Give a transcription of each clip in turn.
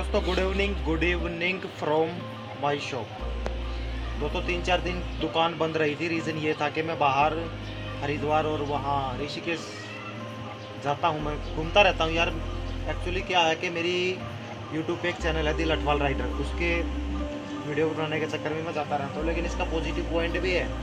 दोस्तों good evening from my shop. दोस्तों 3-4 दिन दुकान बंद रही थी। रीज़न ये था कि मैं बाहर हरिद्वार और वहाँ ऋषिकेश जाता हूँ, मैं घूमता रहता हूँ यार। एक्चुअली क्या है कि मेरी यूट्यूब पे एक चैनल है दिल अठवाल राइडर, उसके वीडियो बनाने के चक्कर में मैं जाता रहता हूँ। लेकिन इसका पॉजिटिव पॉइंट भी है,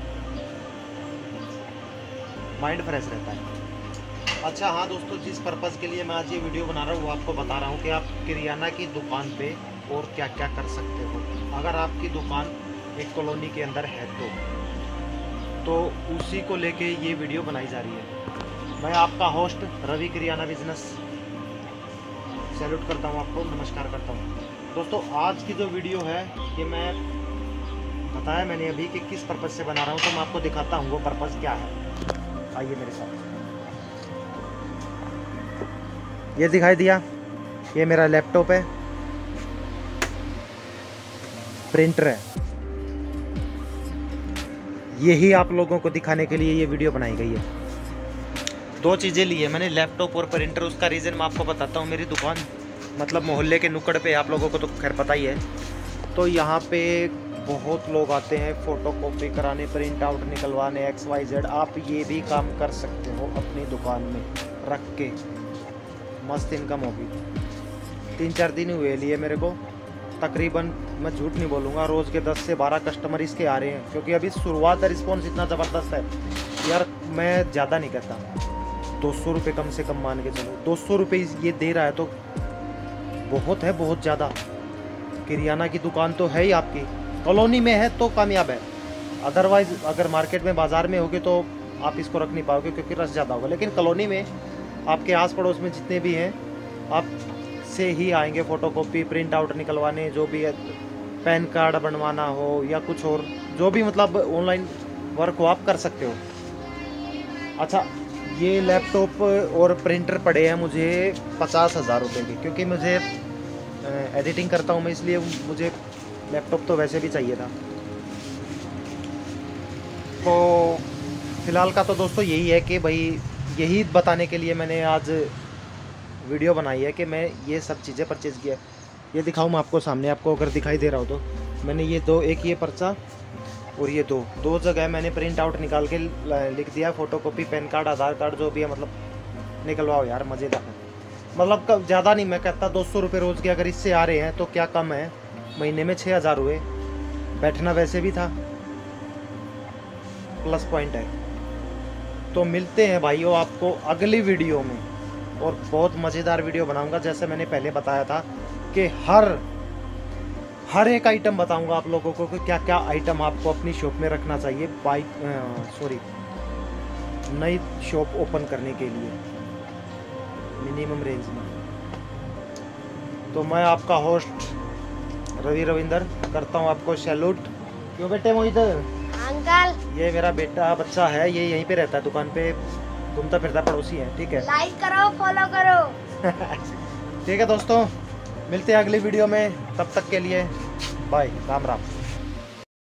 माइंड फ्रेश रहता है। अच्छा हाँ दोस्तों, जिस पर्पज़ के लिए मैं आज ये वीडियो बना रहा हूँ वो आपको बता रहा हूँ कि आप किरियाना की दुकान पे और क्या क्या कर सकते हो अगर आपकी दुकान एक कॉलोनी के अंदर है तो उसी को लेके ये वीडियो बनाई जा रही है। मैं आपका होस्ट रवि किरियाना बिजनेस सैल्यूट करता हूँ, आपको नमस्कार करता हूँ। दोस्तों आज की जो वीडियो है ये मैं बताया मैंने अभी कि किस पर्पज़ से बना रहा हूँ, तो मैं आपको दिखाता हूँ वो पर्पज़ क्या है। आइए मेरे साथ। ये दिखाई दिया, ये मेरा लैपटॉप है, प्रिंटर है। यही आप लोगों को दिखाने के लिए ये वीडियो बनाई गई है। दो चीज़ें ली है मैंने, लैपटॉप और प्रिंटर। उसका रीज़न मैं आपको बताता हूँ। मेरी दुकान मतलब मोहल्ले के नुक्कड़ पे, आप लोगों को तो खैर पता ही है। तो यहाँ पे बहुत लोग आते हैं फ़ोटो कॉपी कराने, प्रिंट आउट निकलवाने, XYZ। आप ये भी काम कर सकते हो अपनी दुकान में रख के, मस्त इनकम होगी। 3-4 दिन हुए लिए मेरे को, तकरीबन मैं झूठ नहीं बोलूँगा, रोज़ के 10 से 12 कस्टमर इसके आ रहे हैं। क्योंकि अभी शुरुआत है, रिस्पॉन्स इतना ज़बरदस्त है यार। मैं ज़्यादा नहीं कहता, 200 रुपये कम से कम मान के चलो। 200 रुपये ये दे रहा है तो बहुत है, बहुत ज़्यादा। किरियाना की दुकान तो है ही आपकी, कॉलोनी में है तो कामयाब है। अदरवाइज़ अगर मार्केट में, बाज़ार में होगे तो आप इसको रख नहीं पाओगे क्योंकि रश ज़्यादा होगा। लेकिन कॉलोनी में आपके आस पड़ोस में जितने भी हैं आप से ही आएंगे फ़ोटोकॉपी, प्रिंट आउट निकलवाने, जो भी है, पैन कार्ड बनवाना हो या कुछ और जो भी मतलब ऑनलाइन वर्क हो आप कर सकते हो। अच्छा, ये लैपटॉप और प्रिंटर पड़े हैं मुझे 50,000 रुपये के, क्योंकि मुझे एडिटिंग करता हूँ मैं, इसलिए मुझे लैपटॉप तो वैसे भी चाहिए था। तो फ़िलहाल का तो दोस्तों यही है कि भाई यही बताने के लिए मैंने आज वीडियो बनाई है कि मैं ये सब चीज़ें परचेज़ किया। ये दिखाऊँ मैं आपको सामने, आपको अगर दिखाई दे रहा हो तो मैंने ये दो, एक ये पर्चा और ये दो जगह मैंने प्रिंट आउट निकाल के लिख दिया, photocopy, PAN card, Aadhaar card जो भी है, मतलब निकलवाओ यार, मज़ेदार है। मतलब ज़्यादा नहीं मैं कहता, 200 रुपये रोज़ के अगर इससे आ रहे हैं तो क्या कम है। महीने में 6,000 हुए, बैठना वैसे भी था, प्लस पॉइंट है। तो मिलते हैं भाइयों आपको अगली वीडियो में, और बहुत मज़ेदार वीडियो बनाऊंगा। जैसे मैंने पहले बताया था कि हर एक आइटम बताऊंगा आप लोगों को कि क्या क्या आइटम आपको अपनी शॉप में रखना चाहिए नई शॉप ओपन करने के लिए मिनिमम रेंज में। तो मैं आपका होस्ट रवि रविंदर करता हूं आपको सैल्यूट। क्यों बेटे मोहित अंकल, ये मेरा बेटा बच्चा है, ये यहीं पे रहता है, दुकान पे घूमता फिरता, पड़ोसी है। ठीक है, लाइक करो, फॉलो करो। ठीक है दोस्तों, मिलते हैं अगली वीडियो में, तब तक के लिए बाय, राम राम।